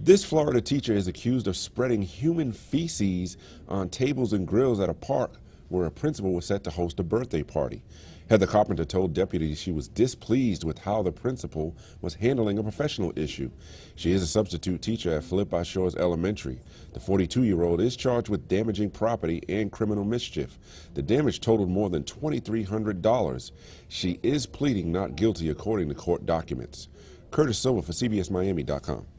This Florida teacher is accused of spreading human feces on tables and grills at a park where a principal was set to host a birthday party. Heather Carpenter told deputies she was displeased with how the principal was handling a professional issue. She is a substitute teacher at Philippi Shores Elementary. The 42-year-old is charged with damaging property and criminal mischief. The damage totaled more than $2,300. She is pleading not guilty according to court documents. Curtis Silva for CBSMiami.com.